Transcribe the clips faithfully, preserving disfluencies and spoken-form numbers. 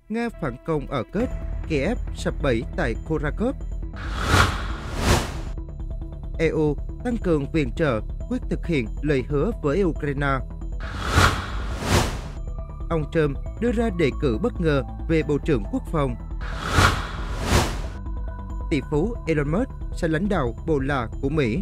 Nga phản công ở Kursk, Kiev sập bẫy tại Kharkov. e u tăng cường viện trợ, quyết thực hiện lời hứa với Ukraine. Ông Trump đưa ra đề cử bất ngờ về Bộ trưởng Quốc phòng. Tỷ phú Elon Musk sẽ lãnh đạo Bộ Lạ của Mỹ.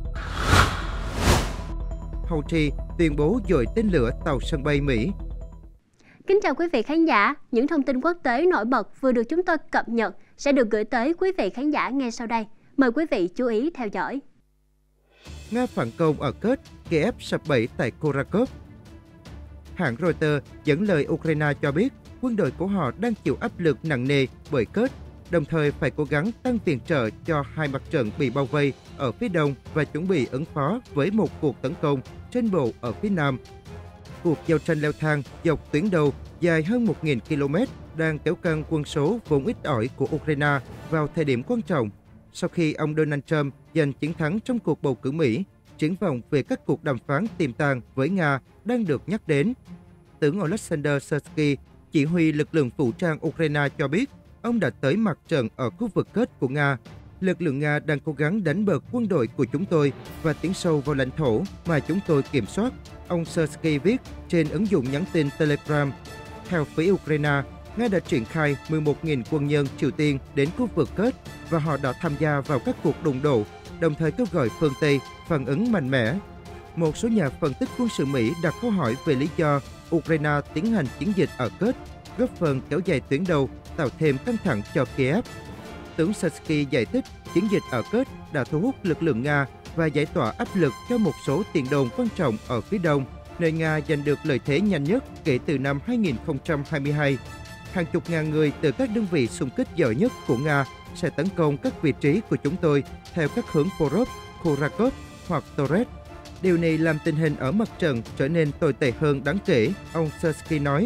Houthi tuyên bố dội tên lửa tàu sân bay Mỹ. Kính chào quý vị khán giả, những thông tin quốc tế nổi bật vừa được chúng tôi cập nhật sẽ được gửi tới quý vị khán giả ngay sau đây. Mời quý vị chú ý theo dõi. Nga phản công ở Kursk, Kiev sập bẫy tại Kharkov. Hãng Reuters dẫn lời Ukraine cho biết quân đội của họ đang chịu áp lực nặng nề bởi Kursk, đồng thời phải cố gắng tăng viện trợ cho hai mặt trận bị bao vây ở phía đông và chuẩn bị ứng phó với một cuộc tấn công trên bộ ở phía nam. Cuộc giao tranh leo thang dọc tuyến đầu dài hơn một nghìn ki lô mét đang kéo căng quân số vốn ít ỏi của Ukraine vào thời điểm quan trọng. Sau khi ông Donald Trump giành chiến thắng trong cuộc bầu cử Mỹ, triển vọng về các cuộc đàm phán tiềm tàng với Nga đang được nhắc đến. Tướng Oleksandr Syrsky, chỉ huy lực lượng vũ trang Ukraine cho biết, ông đã tới mặt trận ở khu vực Kursk của Nga. Lực lượng Nga đang cố gắng đánh bật quân đội của chúng tôi và tiến sâu vào lãnh thổ mà chúng tôi kiểm soát, ông Syrsky viết trên ứng dụng nhắn tin Telegram. Theo phía Ukraine, Nga đã triển khai mười một nghìn quân nhân Triều Tiên đến khu vực Kursk và họ đã tham gia vào các cuộc đụng độ, đồng thời kêu gọi phương Tây phản ứng mạnh mẽ. Một số nhà phân tích quân sự Mỹ đặt câu hỏi về lý do Ukraine tiến hành chiến dịch ở Kursk, góp phần kéo dài tuyến đầu, tạo thêm căng thẳng cho Kiev. Tướng Syrsky giải thích chiến dịch ở Kursk đã thu hút lực lượng Nga và giải tỏa áp lực cho một số tiền đồn quan trọng ở phía đông, nơi Nga giành được lợi thế nhanh nhất kể từ năm hai nghìn không trăm hai mươi hai. Hàng chục ngàn người từ các đơn vị xung kích giỏi nhất của Nga sẽ tấn công các vị trí của chúng tôi theo các hướng Porov, Kharkov hoặc Torres. Điều này làm tình hình ở mặt trận trở nên tồi tệ hơn đáng kể, ông Syrsky nói.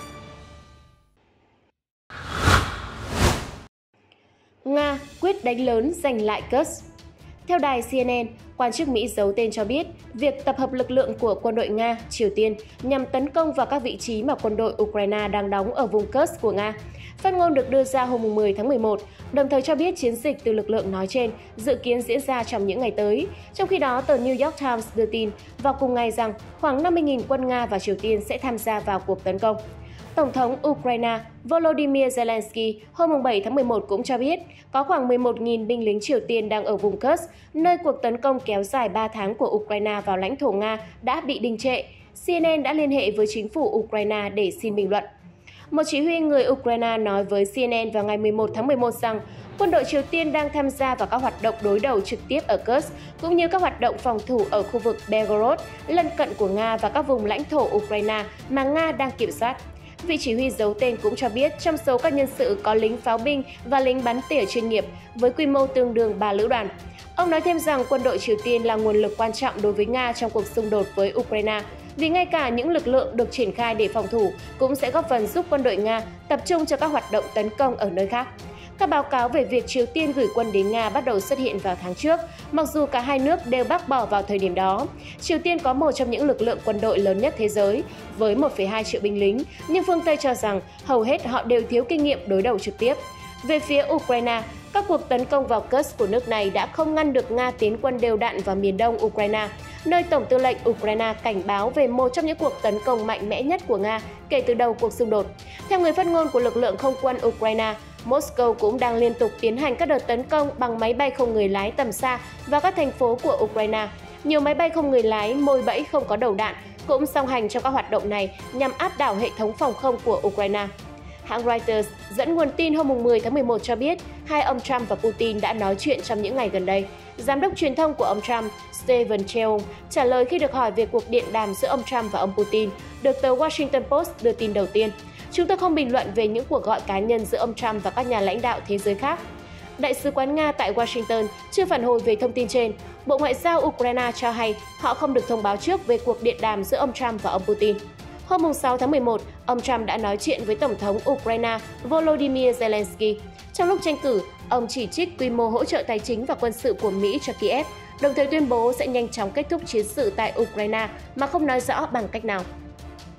Nga quyết đánh lớn giành lại Kursk. Theo đài xê en en, quan chức Mỹ giấu tên cho biết việc tập hợp lực lượng của quân đội Nga, Triều Tiên nhằm tấn công vào các vị trí mà quân đội Ukraine đang đóng ở vùng Kursk của Nga. Phát ngôn được đưa ra hôm mười tháng mười một, đồng thời cho biết chiến dịch từ lực lượng nói trên dự kiến diễn ra trong những ngày tới. Trong khi đó, tờ New York Times đưa tin vào cùng ngày rằng khoảng năm mươi nghìn quân Nga và Triều Tiên sẽ tham gia vào cuộc tấn công. Tổng thống Ukraine Volodymyr Zelensky hôm bảy tháng mười một cũng cho biết có khoảng mười một nghìn binh lính Triều Tiên đang ở vùng Kursk, nơi cuộc tấn công kéo dài ba tháng của Ukraine vào lãnh thổ Nga đã bị đình trệ. xê en en đã liên hệ với chính phủ Ukraine để xin bình luận. Một chỉ huy người Ukraine nói với xê en en vào ngày mười một tháng mười một rằng quân đội Triều Tiên đang tham gia vào các hoạt động đối đầu trực tiếp ở Kursk, cũng như các hoạt động phòng thủ ở khu vực Belgorod, lân cận của Nga và các vùng lãnh thổ Ukraine mà Nga đang kiểm soát. Vị chỉ huy giấu tên cũng cho biết trong số các nhân sự có lính pháo binh và lính bắn tỉa chuyên nghiệp với quy mô tương đương ba lữ đoàn. Ông nói thêm rằng quân đội Triều Tiên là nguồn lực quan trọng đối với Nga trong cuộc xung đột với Ukraine, vì ngay cả những lực lượng được triển khai để phòng thủ cũng sẽ góp phần giúp quân đội Nga tập trung cho các hoạt động tấn công ở nơi khác. Các báo cáo về việc Triều Tiên gửi quân đến Nga bắt đầu xuất hiện vào tháng trước, mặc dù cả hai nước đều bác bỏ vào thời điểm đó. Triều Tiên có một trong những lực lượng quân đội lớn nhất thế giới, với một phẩy hai triệu binh lính, nhưng phương Tây cho rằng hầu hết họ đều thiếu kinh nghiệm đối đầu trực tiếp. Về phía Ukraine, các cuộc tấn công vào Kursk của nước này đã không ngăn được Nga tiến quân đều đặn vào miền đông Ukraine, nơi Tổng tư lệnh Ukraine cảnh báo về một trong những cuộc tấn công mạnh mẽ nhất của Nga kể từ đầu cuộc xung đột. Theo người phát ngôn của lực lượng không quân Ukraine, Moscow cũng đang liên tục tiến hành các đợt tấn công bằng máy bay không người lái tầm xa vào các thành phố của Ukraine. Nhiều máy bay không người lái mồi bẫy không có đầu đạn cũng song hành trong các hoạt động này nhằm áp đảo hệ thống phòng không của Ukraine. Hãng Reuters dẫn nguồn tin hôm mười tháng mười một cho biết hai ông Trump và Putin đã nói chuyện trong những ngày gần đây. Giám đốc truyền thông của ông Trump, Stephen Cheung, trả lời khi được hỏi về cuộc điện đàm giữa ông Trump và ông Putin, được tờ Washington Post đưa tin đầu tiên. Chúng tôi không bình luận về những cuộc gọi cá nhân giữa ông Trump và các nhà lãnh đạo thế giới khác. Đại sứ quán Nga tại Washington chưa phản hồi về thông tin trên. Bộ Ngoại giao Ukraine cho hay họ không được thông báo trước về cuộc điện đàm giữa ông Trump và ông Putin. Hôm sáu tháng mười một, ông Trump đã nói chuyện với Tổng thống Ukraine Volodymyr Zelensky. Trong lúc tranh cử, ông chỉ trích quy mô hỗ trợ tài chính và quân sự của Mỹ cho Kiev, đồng thời tuyên bố sẽ nhanh chóng kết thúc chiến sự tại Ukraine mà không nói rõ bằng cách nào.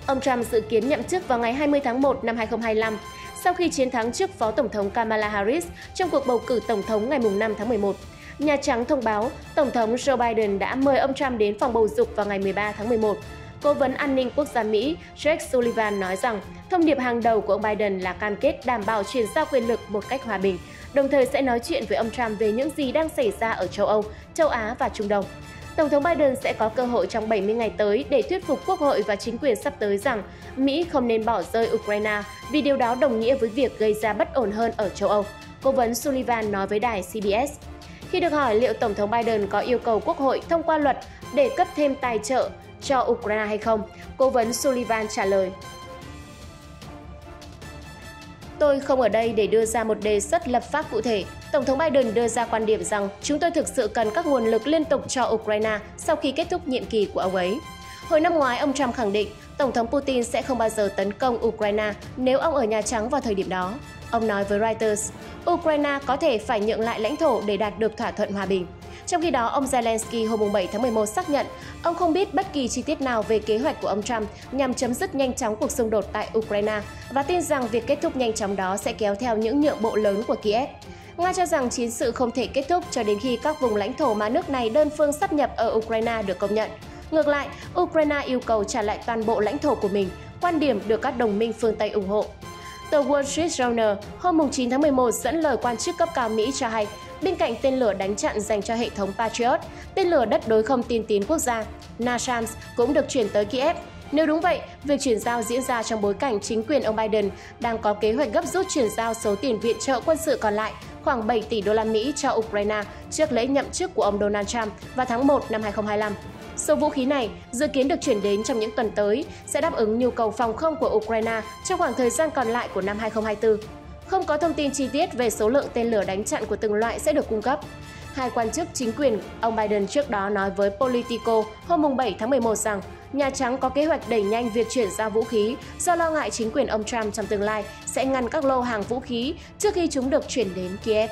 Ông Trump dự kiến nhậm chức vào ngày hai mươi tháng một năm hai nghìn không trăm hai mươi lăm, sau khi chiến thắng trước Phó Tổng thống Kamala Harris trong cuộc bầu cử Tổng thống ngày năm tháng mười một. Nhà Trắng thông báo Tổng thống Joe Biden đã mời ông Trump đến phòng bầu dục vào ngày mười ba tháng mười một. Cố vấn an ninh quốc gia Mỹ Jake Sullivan nói rằng thông điệp hàng đầu của ông Biden là cam kết đảm bảo chuyển giao quyền lực một cách hòa bình, đồng thời sẽ nói chuyện với ông Trump về những gì đang xảy ra ở châu Âu, châu Á và Trung Đông. Tổng thống Biden sẽ có cơ hội trong bảy mươi ngày tới để thuyết phục Quốc hội và chính quyền sắp tới rằng Mỹ không nên bỏ rơi Ukraine vì điều đó đồng nghĩa với việc gây ra bất ổn hơn ở châu Âu, cố vấn Sullivan nói với đài xê bê ét. Khi được hỏi liệu Tổng thống Biden có yêu cầu Quốc hội thông qua luật để cấp thêm tài trợ cho Ukraine hay không, cố vấn Sullivan trả lời: Tôi không ở đây để đưa ra một đề xuất lập pháp cụ thể. Tổng thống Biden đưa ra quan điểm rằng chúng tôi thực sự cần các nguồn lực liên tục cho Ukraine sau khi kết thúc nhiệm kỳ của ông ấy. Hồi năm ngoái, ông Trump khẳng định Tổng thống Putin sẽ không bao giờ tấn công Ukraine nếu ông ở Nhà Trắng vào thời điểm đó. Ông nói với Reuters, Ukraine có thể phải nhượng lại lãnh thổ để đạt được thỏa thuận hòa bình. Trong khi đó, ông Zelensky hôm bảy tháng mười một xác nhận ông không biết bất kỳ chi tiết nào về kế hoạch của ông Trump nhằm chấm dứt nhanh chóng cuộc xung đột tại Ukraine và tin rằng việc kết thúc nhanh chóng đó sẽ kéo theo những nhượng bộ lớn của Kiev. Nga cho rằng chiến sự không thể kết thúc cho đến khi các vùng lãnh thổ mà nước này đơn phương sáp nhập ở Ukraine được công nhận. Ngược lại, Ukraine yêu cầu trả lại toàn bộ lãnh thổ của mình, quan điểm được các đồng minh phương Tây ủng hộ. Tờ Wall Street Journal hôm chín tháng mười một dẫn lời quan chức cấp cao Mỹ cho hay, bên cạnh tên lửa đánh chặn dành cho hệ thống Patriot, tên lửa đất đối không tiên tiến quốc gia NASAMS cũng được chuyển tới Kiev. Nếu đúng vậy, việc chuyển giao diễn ra trong bối cảnh chính quyền ông Biden đang có kế hoạch gấp rút chuyển giao số tiền viện trợ quân sự còn lại khoảng bảy tỷ đô la Mỹ cho Ukraine trước lễ nhậm chức của ông Donald Trump vào tháng một năm hai nghìn không trăm hai mươi lăm. Số vũ khí này dự kiến được chuyển đến trong những tuần tới sẽ đáp ứng nhu cầu phòng không của Ukraine trong khoảng thời gian còn lại của năm hai nghìn không trăm hai mươi tư. Không có thông tin chi tiết về số lượng tên lửa đánh chặn của từng loại sẽ được cung cấp. Hai quan chức chính quyền ông Biden trước đó nói với Politico hôm bảy tháng mười một rằng Nhà Trắng có kế hoạch đẩy nhanh việc chuyển giao vũ khí do lo ngại chính quyền ông Trump trong tương lai sẽ ngăn các lô hàng vũ khí trước khi chúng được chuyển đến Kiev.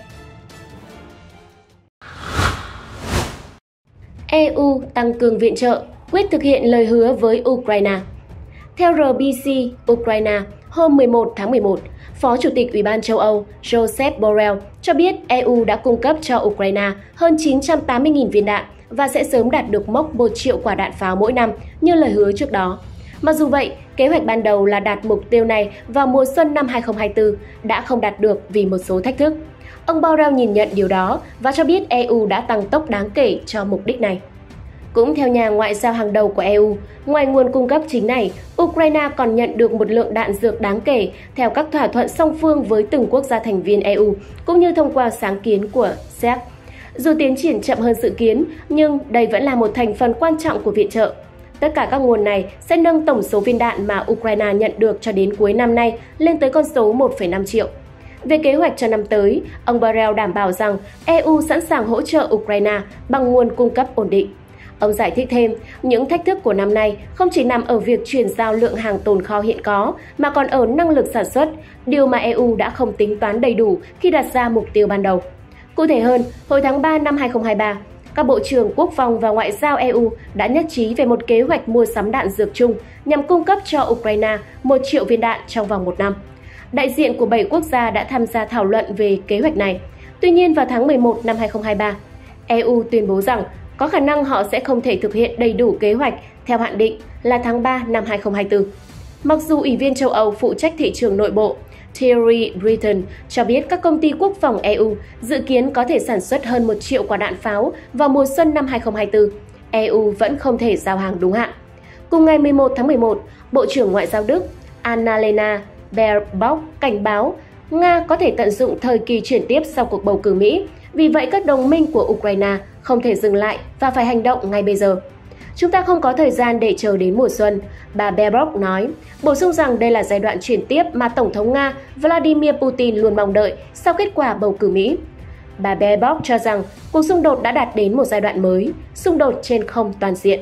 e u tăng cường viện trợ, quyết thực hiện lời hứa với Ukraine. Theo rờ bê xê Ukraine, hôm mười một tháng mười một, Phó Chủ tịch Ủy ban châu Âu Josep Borrell cho biết e u đã cung cấp cho Ukraine hơn chín trăm tám mươi nghìn viên đạn và sẽ sớm đạt được mốc một triệu quả đạn pháo mỗi năm như lời hứa trước đó. Mặc dù vậy, kế hoạch ban đầu là đạt mục tiêu này vào mùa xuân năm hai nghìn không trăm hai mươi tư đã không đạt được vì một số thách thức. Ông Borrell nhìn nhận điều đó và cho biết e u đã tăng tốc đáng kể cho mục đích này. Cũng theo nhà ngoại giao hàng đầu của e u, ngoài nguồn cung cấp chính này, Ukraine còn nhận được một lượng đạn dược đáng kể theo các thỏa thuận song phương với từng quốc gia thành viên e u, cũng như thông qua sáng kiến của séc. Dù tiến triển chậm hơn dự kiến, nhưng đây vẫn là một thành phần quan trọng của viện trợ. Tất cả các nguồn này sẽ nâng tổng số viên đạn mà Ukraine nhận được cho đến cuối năm nay lên tới con số một phẩy năm triệu. Về kế hoạch cho năm tới, ông Borrell đảm bảo rằng e u sẵn sàng hỗ trợ Ukraine bằng nguồn cung cấp ổn định. Ông giải thích thêm, những thách thức của năm nay không chỉ nằm ở việc chuyển giao lượng hàng tồn kho hiện có, mà còn ở năng lực sản xuất, điều mà e u đã không tính toán đầy đủ khi đặt ra mục tiêu ban đầu. Cụ thể hơn, hồi tháng ba năm hai nghìn không trăm hai mươi ba, các bộ trưởng quốc phòng và ngoại giao e u đã nhất trí về một kế hoạch mua sắm đạn dược chung nhằm cung cấp cho Ukraine một triệu viên đạn trong vòng một năm. Đại diện của bảy quốc gia đã tham gia thảo luận về kế hoạch này. Tuy nhiên, vào tháng mười một năm hai nghìn không trăm hai mươi ba, e u tuyên bố rằng có khả năng họ sẽ không thể thực hiện đầy đủ kế hoạch theo hạn định là tháng ba năm hai nghìn không trăm hai mươi tư. Mặc dù Ủy viên châu Âu phụ trách thị trường nội bộ Thierry Breton cho biết các công ty quốc phòng e u dự kiến có thể sản xuất hơn một triệu quả đạn pháo vào mùa xuân năm hai nghìn không trăm hai mươi tư, e u vẫn không thể giao hàng đúng hạn. Cùng ngày mười một tháng mười một, Bộ trưởng Ngoại giao Đức Annalena Baerbock cảnh báo Nga có thể tận dụng thời kỳ chuyển tiếp sau cuộc bầu cử Mỹ. Vì vậy, các đồng minh của Ukraine không thể dừng lại và phải hành động ngay bây giờ. Chúng ta không có thời gian để chờ đến mùa xuân, bà Baerbock nói, bổ sung rằng đây là giai đoạn chuyển tiếp mà Tổng thống Nga Vladimir Putin luôn mong đợi sau kết quả bầu cử Mỹ. Bà Baerbock cho rằng cuộc xung đột đã đạt đến một giai đoạn mới, xung đột trên không toàn diện.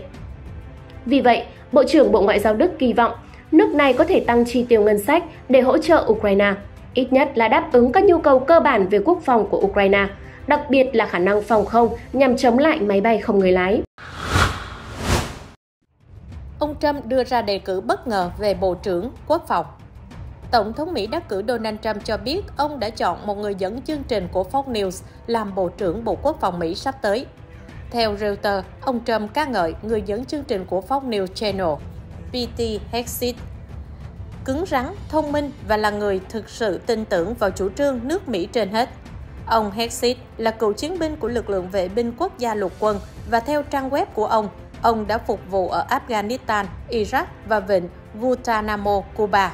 Vì vậy, Bộ trưởng Bộ Ngoại giao Đức kỳ vọng nước này có thể tăng chi tiêu ngân sách để hỗ trợ Ukraine, ít nhất là đáp ứng các nhu cầu cơ bản về quốc phòng của Ukraine, đặc biệt là khả năng phòng không nhằm chống lại máy bay không người lái. ông Trump đưa ra đề cử bất ngờ về Bộ trưởng Quốc phòng. Tổng thống Mỹ đắc cử Donald Trump cho biết ông đã chọn một người dẫn chương trình của Fox News làm Bộ trưởng Bộ Quốc phòng Mỹ sắp tới. Theo Reuters, ông Trump ca ngợi người dẫn chương trình của Fox News Channel, Pete Hegseth, cứng rắn, thông minh và là người thực sự tin tưởng vào chủ trương nước Mỹ trên hết. Ông Hegseth là cựu chiến binh của lực lượng vệ binh quốc gia lục quân và theo trang web của ông, ông đã phục vụ ở Afghanistan, Iraq và vịnh Guantanamo, Cuba.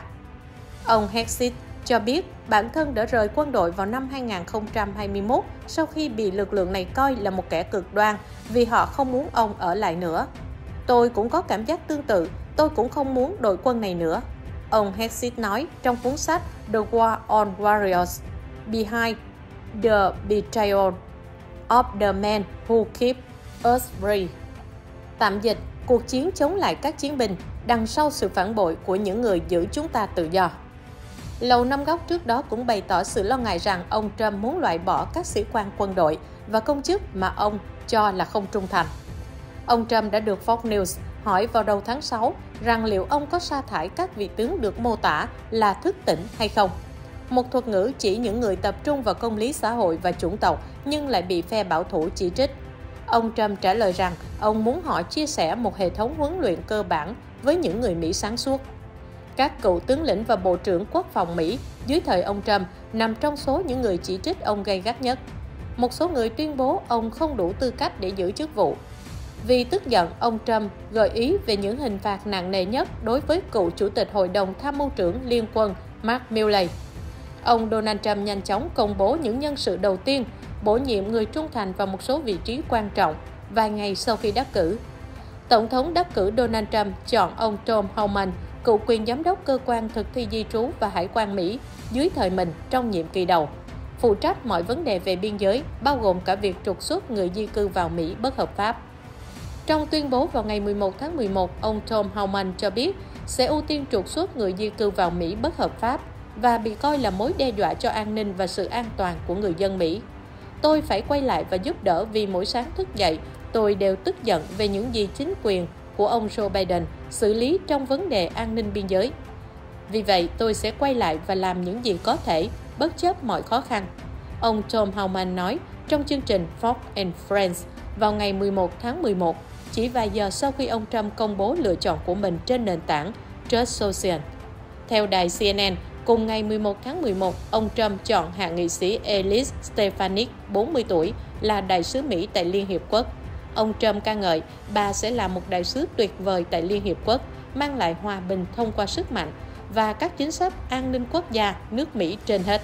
Ông Hegseth cho biết bản thân đã rời quân đội vào năm hai nghìn không trăm hai mươi mốt sau khi bị lực lượng này coi là một kẻ cực đoan vì họ không muốn ông ở lại nữa. Tôi cũng có cảm giác tương tự, tôi cũng không muốn đội quân này nữa. Ông Hegseth nói trong cuốn sách The War on Warriors, Behind the Betrayal of the Men Who Keep Us Free. Tạm dịch, cuộc chiến chống lại các chiến binh đằng sau sự phản bội của những người giữ chúng ta tự do. Lầu Năm Góc trước đó cũng bày tỏ sự lo ngại rằng ông Trump muốn loại bỏ các sĩ quan quân đội và công chức mà ông cho là không trung thành. Ông Trump đã được Fox News hỏi vào đầu tháng sáu rằng liệu ông có sa thải các vị tướng được mô tả là thức tỉnh hay không. Một thuật ngữ chỉ những người tập trung vào công lý xã hội và chủng tộc nhưng lại bị phe bảo thủ chỉ trích. Ông Trump trả lời rằng ông muốn họ chia sẻ một hệ thống huấn luyện cơ bản với những người Mỹ sáng suốt. Các cựu tướng lĩnh và Bộ trưởng Quốc phòng Mỹ dưới thời ông Trump nằm trong số những người chỉ trích ông gay gắt nhất. Một số người tuyên bố ông không đủ tư cách để giữ chức vụ. Vì tức giận, ông Trump gợi ý về những hình phạt nặng nề nhất đối với cựu Chủ tịch Hội đồng Tham mưu trưởng Liên quân Mark Milley. Ông Donald Trump nhanh chóng công bố những nhân sự đầu tiên, bổ nhiệm người trung thành vào một số vị trí quan trọng vài ngày sau khi đắc cử. Tổng thống đắc cử Donald Trump chọn ông Tom Homan, cựu quyền giám đốc cơ quan thực thi di trú và hải quan Mỹ dưới thời mình trong nhiệm kỳ đầu, phụ trách mọi vấn đề về biên giới, bao gồm cả việc trục xuất người di cư vào Mỹ bất hợp pháp. Trong tuyên bố vào ngày mười một tháng mười một, ông Tom Homan cho biết sẽ ưu tiên trục xuất người di cư vào Mỹ bất hợp pháp và bị coi là mối đe dọa cho an ninh và sự an toàn của người dân Mỹ. Tôi phải quay lại và giúp đỡ vì mỗi sáng thức dậy, tôi đều tức giận về những gì chính quyền của ông Joe Biden xử lý trong vấn đề an ninh biên giới. Vì vậy, tôi sẽ quay lại và làm những gì có thể, bất chấp mọi khó khăn. Ông Tom Homan nói trong chương trình Fox and Friends vào ngày mười một tháng mười một, chỉ vài giờ sau khi ông Trump công bố lựa chọn của mình trên nền tảng Truth Social. Theo đài C N N, cùng ngày mười một tháng mười một, ông Trump chọn hạ nghị sĩ Elise Stefanik, bốn mươi tuổi, là đại sứ Mỹ tại Liên Hiệp Quốc. Ông Trump ca ngợi bà sẽ là một đại sứ tuyệt vời tại Liên Hiệp Quốc, mang lại hòa bình thông qua sức mạnh và các chính sách an ninh quốc gia nước Mỹ trên hết.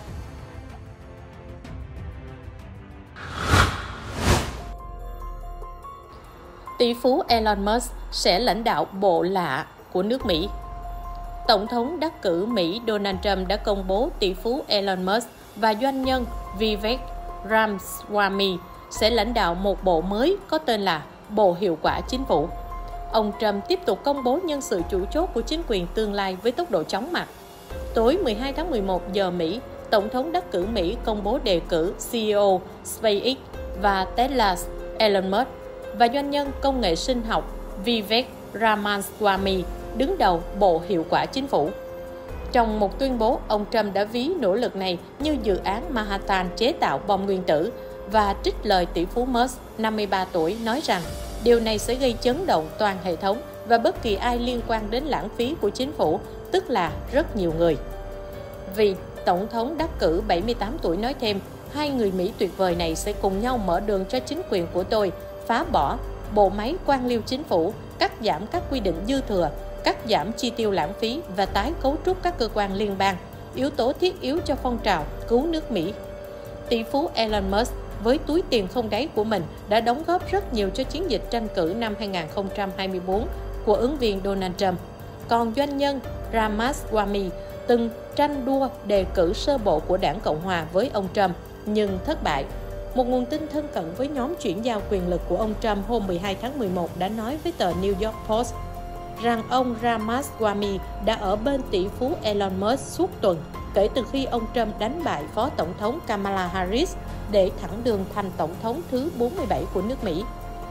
Tỷ phú Elon Musk sẽ lãnh đạo bộ lạ của nước Mỹ. Tổng thống đắc cử Mỹ Donald Trump đã công bố tỷ phú Elon Musk và doanh nhân Vivek Ramaswamy sẽ lãnh đạo một bộ mới có tên là Bộ Hiệu quả Chính phủ. Ông Trump tiếp tục công bố nhân sự chủ chốt của chính quyền tương lai với tốc độ chóng mặt. Tối mười hai tháng mười một giờ Mỹ, Tổng thống đắc cử Mỹ công bố đề cử C E O SpaceX và Tesla Elon Musk và doanh nhân công nghệ sinh học Vivek Ramaswamy đứng đầu Bộ Hiệu quả Chính phủ. Trong một tuyên bố, ông Trump đã ví nỗ lực này như dự án Manhattan chế tạo bom nguyên tử và trích lời tỷ phú Musk, năm mươi ba tuổi, nói rằng điều này sẽ gây chấn động toàn hệ thống và bất kỳ ai liên quan đến lãng phí của chính phủ, tức là rất nhiều người. Vì Tổng thống đắc cử bảy mươi tám tuổi nói thêm, hai người Mỹ tuyệt vời này sẽ cùng nhau mở đường cho chính quyền của tôi, phá bỏ bộ máy quan liêu chính phủ, cắt giảm các quy định dư thừa, cắt giảm chi tiêu lãng phí và tái cấu trúc các cơ quan liên bang, yếu tố thiết yếu cho phong trào cứu nước Mỹ. Tỷ phú Elon Musk với túi tiền không đáy của mình đã đóng góp rất nhiều cho chiến dịch tranh cử năm hai nghìn không trăm hai mươi tư của ứng viên Donald Trump. Còn doanh nhân Ramaswamy từng tranh đua đề cử sơ bộ của đảng Cộng hòa với ông Trump nhưng thất bại. Một nguồn tin thân cận với nhóm chuyển giao quyền lực của ông Trump hôm mười hai tháng mười một đã nói với tờ New York Post rằng ông Ramaswamy đã ở bên tỷ phú Elon Musk suốt tuần kể từ khi ông Trump đánh bại Phó Tổng thống Kamala Harris để thẳng đường thành Tổng thống thứ bốn mươi bảy của nước Mỹ.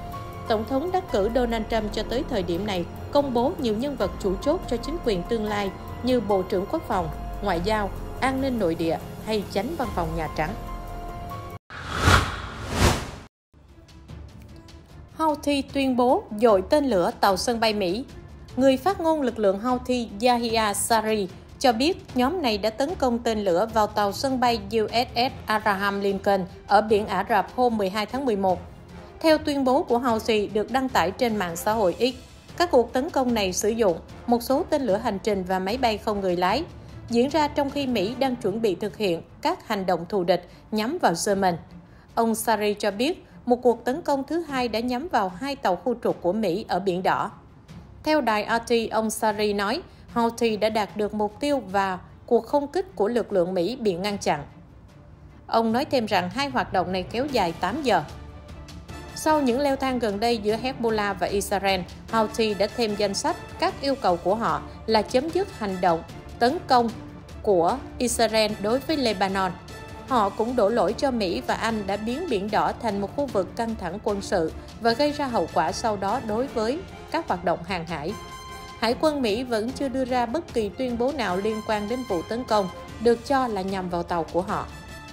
Tổng thống đắc cử Donald Trump cho tới thời điểm này công bố nhiều nhân vật chủ chốt cho chính quyền tương lai như Bộ trưởng Quốc phòng, Ngoại giao, An ninh nội địa hay Chánh văn phòng Nhà Trắng. Houthi tuyên bố dội tên lửa tàu sân bay Mỹ. Người phát ngôn lực lượng Houthi Yahya Sari cho biết nhóm này đã tấn công tên lửa vào tàu sân bay u ét ét Abraham Lincoln ở biển Ả Rập hôm mười hai tháng mười một. Theo tuyên bố của Houthi được đăng tải trên mạng xã hội X, các cuộc tấn công này sử dụng một số tên lửa hành trình và máy bay không người lái, diễn ra trong khi Mỹ đang chuẩn bị thực hiện các hành động thù địch nhắm vào Yemen. Ông Sari cho biết một cuộc tấn công thứ hai đã nhắm vào hai tàu khu trục của Mỹ ở Biển Đỏ. Theo đài rờ tê, ông Sari nói Houthi đã đạt được mục tiêu và cuộc không kích của lực lượng Mỹ bị ngăn chặn. Ông nói thêm rằng hai hoạt động này kéo dài tám giờ. Sau những leo thang gần đây giữa Hezbollah và Israel, Houthi đã thêm danh sách các yêu cầu của họ là chấm dứt hành động tấn công của Israel đối với Lebanon. Họ cũng đổ lỗi cho Mỹ và Anh đã biến Biển Đỏ thành một khu vực căng thẳng quân sự và gây ra hậu quả sau đó đối với các hoạt động hàng hải. Hải quân Mỹ vẫn chưa đưa ra bất kỳ tuyên bố nào liên quan đến vụ tấn công được cho là nhằm vào tàu của họ.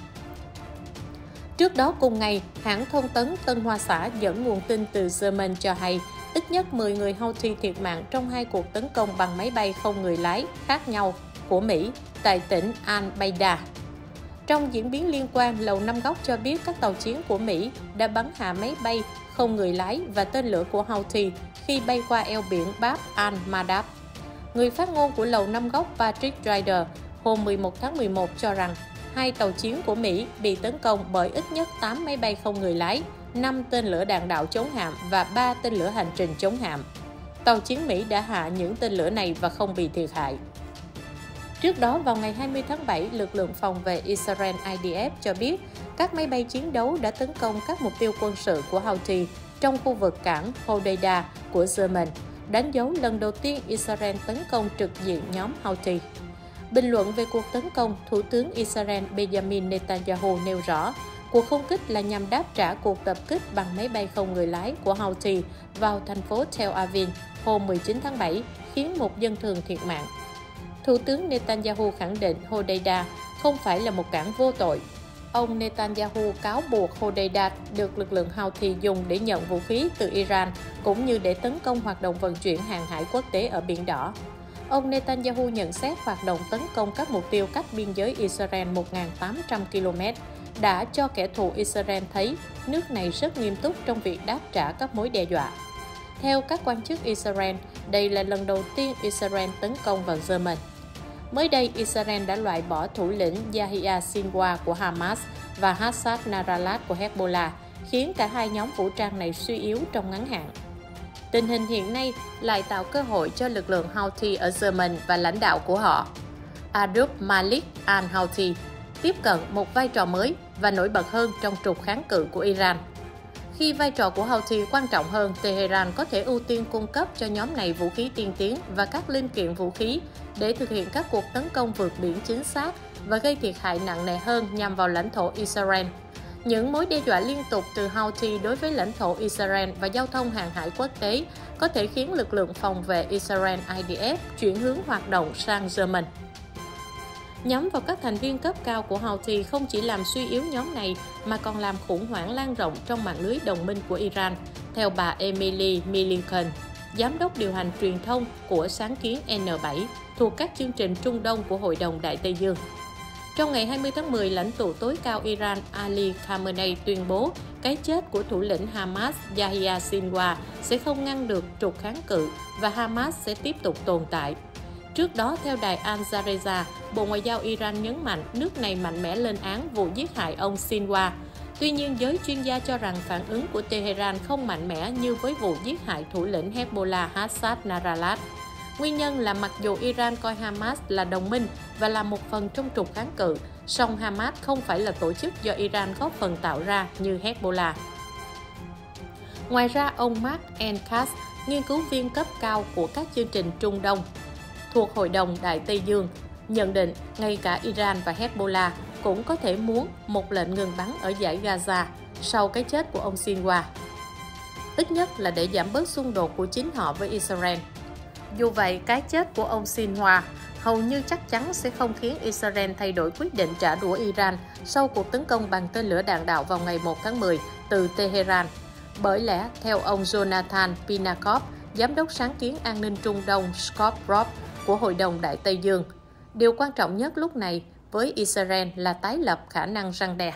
Trước đó cùng ngày, hãng thông tấn Tân Hoa Xã dẫn nguồn tin từ Yemen cho hay ít nhất mười người Houthi thiệt mạng trong hai cuộc tấn công bằng máy bay không người lái khác nhau của Mỹ tại tỉnh Al-Baida. Trong diễn biến liên quan, Lầu Năm Góc cho biết các tàu chiến của Mỹ đã bắn hạ máy bay không người lái và tên lửa của Houthi khi bay qua eo biển Bab al-Mandab. Người phát ngôn của Lầu Năm Góc Patrick Ryder hôm mười một tháng mười một cho rằng hai tàu chiến của Mỹ bị tấn công bởi ít nhất tám máy bay không người lái, năm tên lửa đạn đạo chống hạm và ba tên lửa hành trình chống hạm. Tàu chiến Mỹ đã hạ những tên lửa này và không bị thiệt hại. Trước đó, vào ngày hai mươi tháng bảy, lực lượng phòng vệ Israel I D F cho biết các máy bay chiến đấu đã tấn công các mục tiêu quân sự của Houthi trong khu vực cảng Hodeida của Yemen, đánh dấu lần đầu tiên Israel tấn công trực diện nhóm Houthi. Bình luận về cuộc tấn công, Thủ tướng Israel Benjamin Netanyahu nêu rõ cuộc không kích là nhằm đáp trả cuộc tập kích bằng máy bay không người lái của Houthi vào thành phố Tel Aviv hôm mười chín tháng bảy, khiến một dân thường thiệt mạng. Thủ tướng Netanyahu khẳng định Hodeida không phải là một cảng vô tội. Ông Netanyahu cáo buộc Hodeida được lực lượng Houthi dùng để nhận vũ khí từ Iran, cũng như để tấn công hoạt động vận chuyển hàng hải quốc tế ở Biển Đỏ. Ông Netanyahu nhận xét hoạt động tấn công các mục tiêu cách biên giới Israel một nghìn tám trăm ki lô mét đã cho kẻ thù Israel thấy nước này rất nghiêm túc trong việc đáp trả các mối đe dọa. Theo các quan chức Israel, đây là lần đầu tiên Israel tấn công vào Yemen. Mới đây, Israel đã loại bỏ thủ lĩnh Yahya Sinwar của Hamas và Hassan Nasrallah của Hezbollah, khiến cả hai nhóm vũ trang này suy yếu trong ngắn hạn. Tình hình hiện nay lại tạo cơ hội cho lực lượng Houthi ở Yemen và lãnh đạo của họ, Abdul Malik al-Houthi, tiếp cận một vai trò mới và nổi bật hơn trong trục kháng cự của Iran. Khi vai trò của Houthi quan trọng hơn, Tehran có thể ưu tiên cung cấp cho nhóm này vũ khí tiên tiến và các linh kiện vũ khí để thực hiện các cuộc tấn công vượt biển chính xác và gây thiệt hại nặng nề hơn nhằm vào lãnh thổ Israel. Những mối đe dọa liên tục từ Houthi đối với lãnh thổ Israel và giao thông hàng hải quốc tế có thể khiến lực lượng phòng vệ Israel I D F chuyển hướng hoạt động sang Yemen. Nhắm vào các thành viên cấp cao của Houthi không chỉ làm suy yếu nhóm này mà còn làm khủng hoảng lan rộng trong mạng lưới đồng minh của Iran, theo bà Emily Milliken, giám đốc điều hành truyền thông của sáng kiến N bảy thuộc các chương trình Trung Đông của Hội đồng Đại Tây Dương. Trong ngày hai mươi tháng mười, lãnh tụ tối cao Iran Ali Khamenei tuyên bố cái chết của thủ lĩnh Hamas Yahya Sinwar sẽ không ngăn được trục kháng cự và Hamas sẽ tiếp tục tồn tại. Trước đó, theo đài Al Jazeera, Bộ Ngoại giao Iran nhấn mạnh nước này mạnh mẽ lên án vụ giết hại ông Sinwar. Tuy nhiên, giới chuyên gia cho rằng phản ứng của Tehran không mạnh mẽ như với vụ giết hại thủ lĩnh Hezbollah Hassan Nasrallah. Nguyên nhân là mặc dù Iran coi Hamas là đồng minh và là một phần trong trục kháng cự, song Hamas không phải là tổ chức do Iran góp phần tạo ra như Hezbollah. Ngoài ra, ông Mark Encas, nghiên cứu viên cấp cao của các chương trình Trung Đông thuộc Hội đồng Đại Tây Dương, nhận định ngay cả Iran và Hezbollah cũng có thể muốn một lệnh ngừng bắn ở dải Gaza sau cái chết của ông Sinwar. ít nhất là để giảm bớt xung đột của chính họ với Israel. Dù vậy, cái chết của ông Sinwar hầu như chắc chắn sẽ không khiến Israel thay đổi quyết định trả đũa Iran sau cuộc tấn công bằng tên lửa đạn đạo vào ngày một tháng mười từ Tehran. Bởi lẽ, theo ông Jonathan Pinakov, Giám đốc sáng kiến an ninh Trung Đông Scott Robb của Hội đồng Đại Tây Dương, điều quan trọng nhất lúc này với Israel là tái lập khả năng răn đe.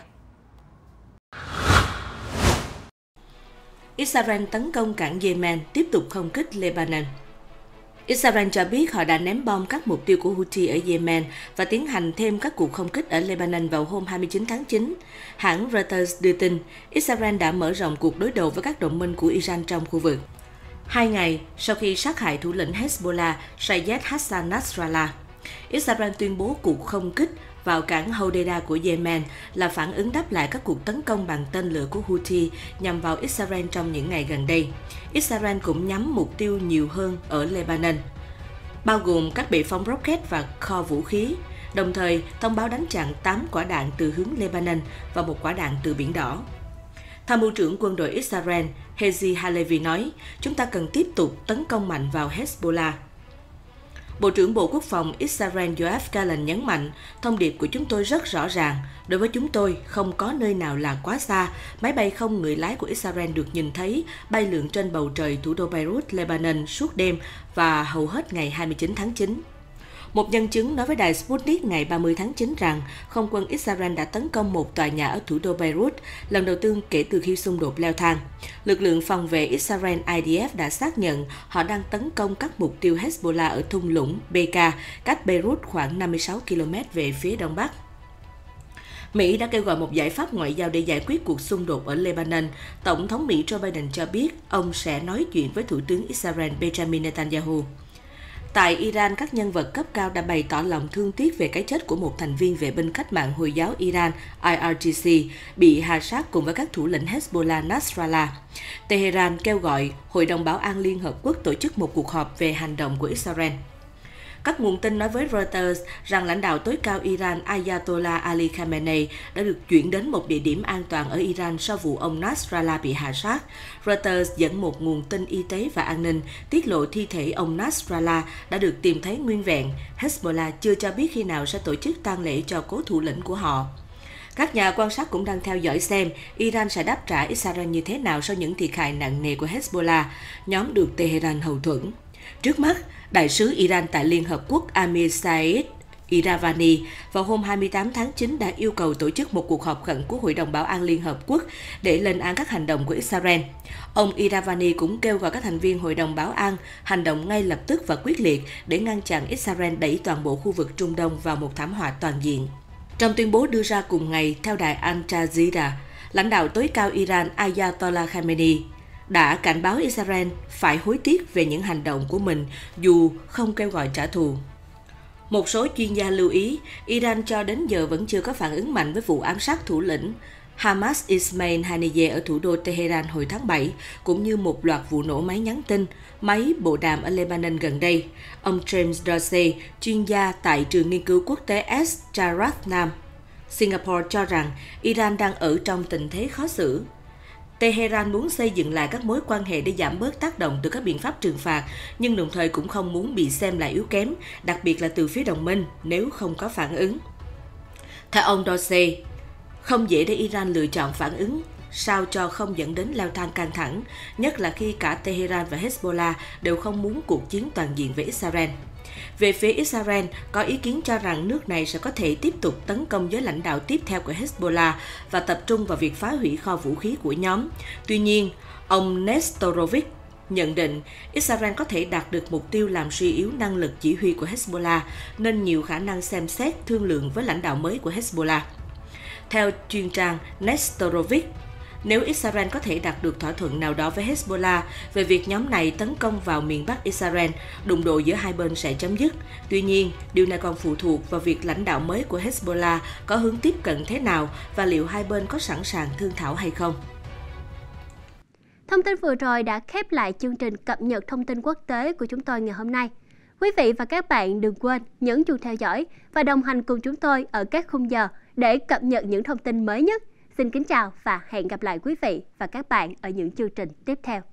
Israel tấn công cảng Yemen, tiếp tục không kích Lebanon. Israel cho biết họ đã ném bom các mục tiêu của Houthi ở Yemen và tiến hành thêm các cuộc không kích ở Lebanon vào hôm hai mươi chín tháng chín. Hãng Reuters đưa tin, Israel đã mở rộng cuộc đối đầu với các đồng minh của Iran trong khu vực. Hai ngày sau khi sát hại thủ lĩnh Hezbollah Sayed Hassan Nasrallah, Israel tuyên bố cuộc không kích vào cảng Hodeida của Yemen là phản ứng đáp lại các cuộc tấn công bằng tên lửa của Houthi nhằm vào Israel trong những ngày gần đây. Israel cũng nhắm mục tiêu nhiều hơn ở Lebanon, bao gồm các bệ phóng rocket và kho vũ khí, đồng thời thông báo đánh chặn tám quả đạn từ hướng Lebanon và một quả đạn từ Biển Đỏ. Tham mưu trưởng quân đội Israel Herzi Halevi nói, chúng ta cần tiếp tục tấn công mạnh vào Hezbollah. Bộ trưởng Bộ Quốc phòng Israel Yoav Gallant nhấn mạnh, thông điệp của chúng tôi rất rõ ràng. Đối với chúng tôi, không có nơi nào là quá xa. Máy bay không người lái của Israel được nhìn thấy bay lượn trên bầu trời thủ đô Beirut, Lebanon suốt đêm và hầu hết ngày hai mươi chín tháng chín. Một nhân chứng nói với đài Sputnik ngày ba mươi tháng chín rằng không quân Israel đã tấn công một tòa nhà ở thủ đô Beirut, lần đầu tiên kể từ khi xung đột leo thang. Lực lượng phòng vệ Israel I D F đã xác nhận họ đang tấn công các mục tiêu Hezbollah ở thung lũng Bekaa, cách Beirut khoảng năm mươi sáu ki lô mét về phía đông bắc. Mỹ đã kêu gọi một giải pháp ngoại giao để giải quyết cuộc xung đột ở Lebanon. Tổng thống Mỹ Joe Biden cho biết ông sẽ nói chuyện với Thủ tướng Israel Benjamin Netanyahu. Tại Iran, các nhân vật cấp cao đã bày tỏ lòng thương tiếc về cái chết của một thành viên vệ binh cách mạng Hồi giáo Iran I R G C bị hạ sát cùng với các thủ lĩnh Hezbollah Nasrallah. Tehran kêu gọi Hội đồng Bảo an Liên Hợp Quốc tổ chức một cuộc họp về hành động của Israel. Các nguồn tin nói với Reuters rằng lãnh đạo tối cao Iran Ayatollah Ali Khamenei đã được chuyển đến một địa điểm an toàn ở Iran sau vụ ông Nasrallah bị hạ sát. Reuters dẫn một nguồn tin y tế và an ninh tiết lộ thi thể ông Nasrallah đã được tìm thấy nguyên vẹn. Hezbollah chưa cho biết khi nào sẽ tổ chức tang lễ cho cố thủ lĩnh của họ. Các nhà quan sát cũng đang theo dõi xem Iran sẽ đáp trả Israel như thế nào sau những thiệt hại nặng nề của Hezbollah, nhóm được Tehran hậu thuẫn. Trước mắt, Đại sứ Iran tại Liên Hợp Quốc Amir Saeed Iravani vào hôm hai mươi tám tháng chín đã yêu cầu tổ chức một cuộc họp khẩn của Hội đồng Bảo an Liên Hợp Quốc để lên án các hành động của Israel. Ông Iravani cũng kêu gọi các thành viên Hội đồng Bảo an hành động ngay lập tức và quyết liệt để ngăn chặn Israel đẩy toàn bộ khu vực Trung Đông vào một thảm họa toàn diện. Trong tuyên bố đưa ra cùng ngày theo đài Al Jazeera, lãnh đạo tối cao Iran Ayatollah Khamenei đã cảnh báo Israel phải hối tiếc về những hành động của mình dù không kêu gọi trả thù. Một số chuyên gia lưu ý, Iran cho đến giờ vẫn chưa có phản ứng mạnh với vụ ám sát thủ lĩnh Hamas Ismail Haniyeh ở thủ đô Tehran hồi tháng bảy, cũng như một loạt vụ nổ máy nhắn tin, máy bộ đàm ở Lebanon gần đây. Ông James Dorsey, chuyên gia tại trường nghiên cứu quốc tế S. Charathnam, Singapore cho rằng Iran đang ở trong tình thế khó xử. Tehran muốn xây dựng lại các mối quan hệ để giảm bớt tác động từ các biện pháp trừng phạt, nhưng đồng thời cũng không muốn bị xem là yếu kém, đặc biệt là từ phía đồng minh nếu không có phản ứng. Theo ông Dorsey, không dễ để Iran lựa chọn phản ứng sao cho không dẫn đến leo thang căng thẳng, nhất là khi cả Tehran và Hezbollah đều không muốn cuộc chiến toàn diện với Israel. Về phía Israel, có ý kiến cho rằng nước này sẽ có thể tiếp tục tấn công giới lãnh đạo tiếp theo của Hezbollah và tập trung vào việc phá hủy kho vũ khí của nhóm. Tuy nhiên, ông Nestorovic nhận định Israel có thể đạt được mục tiêu làm suy yếu năng lực chỉ huy của Hezbollah, nên nhiều khả năng xem xét thương lượng với lãnh đạo mới của Hezbollah. Theo chuyên trang Nestorovic, nếu Israel có thể đạt được thỏa thuận nào đó với Hezbollah về việc nhóm này tấn công vào miền Bắc Israel, đụng độ giữa hai bên sẽ chấm dứt. Tuy nhiên, điều này còn phụ thuộc vào việc lãnh đạo mới của Hezbollah có hướng tiếp cận thế nào và liệu hai bên có sẵn sàng thương thảo hay không. Thông tin vừa rồi đã khép lại chương trình cập nhật thông tin quốc tế của chúng tôi ngày hôm nay. Quý vị và các bạn đừng quên nhấn chuông theo dõi và đồng hành cùng chúng tôi ở các khung giờ để cập nhật những thông tin mới nhất. Xin kính chào và hẹn gặp lại quý vị và các bạn ở những chương trình tiếp theo.